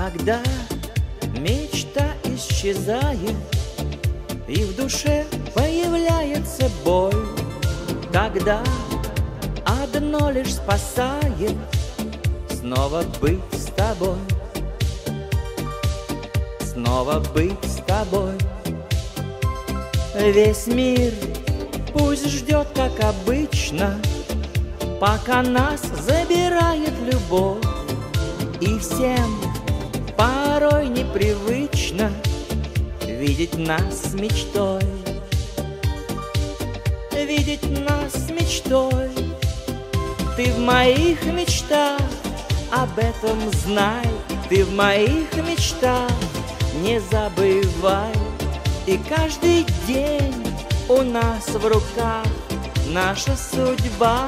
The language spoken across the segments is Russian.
Когда мечта исчезает и в душе появляется боль, тогда одно лишь спасает — снова быть с тобой, снова быть с тобой. Весь мир пусть ждет, как обычно, пока нас забирает любовь, и всем порой непривычно видеть нас с мечтой, видеть нас с мечтой. Ты в моих мечтах, об этом знай, ты в моих мечтах, не забывай. И каждый день у нас в руках наша судьба.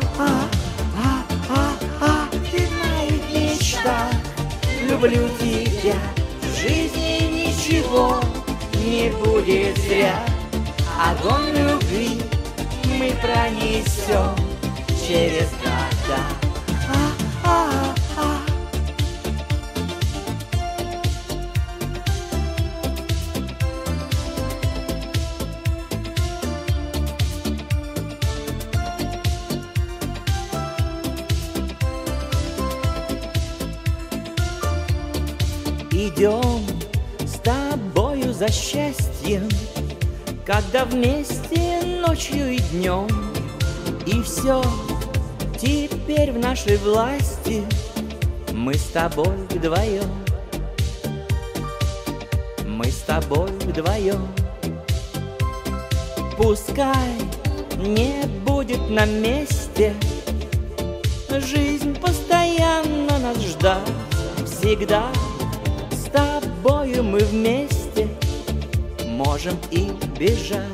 Ты в моих мечтах, люблю тебя, в жизни ничего не будет зря. Огонь любви мы пронесем через года. Идем с тобою за счастьем, когда вместе ночью и днем. И все теперь в нашей власти, мы с тобой вдвоем, мы с тобой вдвоем. Пускай не будет на месте, жизнь постоянно нас ждать. Всегда с тобою мы вместе можем и бежать,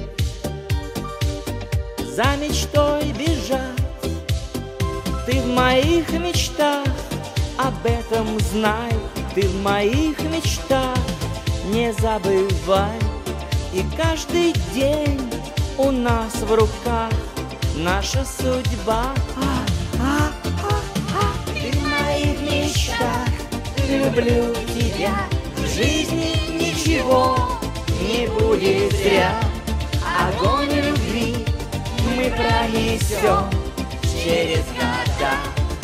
за мечтой бежать. Ты в моих мечтах, об этом знай, ты в моих мечтах, не забывай. И каждый день у нас в руках наша судьба. Ты в моих мечтах, люблю тебя, в жизни ничего не будет зря. Огонь любви мы пронесем через года.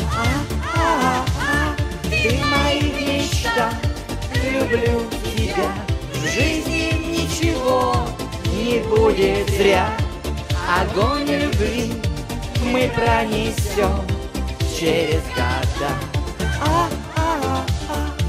Ты в моих мечтах, люблю тебя, в жизни ничего не будет зря. Огонь любви мы пронесем через года.